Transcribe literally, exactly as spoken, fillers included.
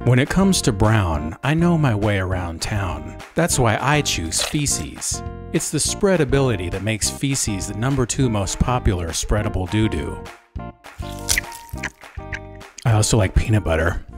When it comes to brown, I know my way around town. That's why I choose Feces. It's the spreadability that makes Feces the number two most popular spreadable doo-doo. I also like peanut butter.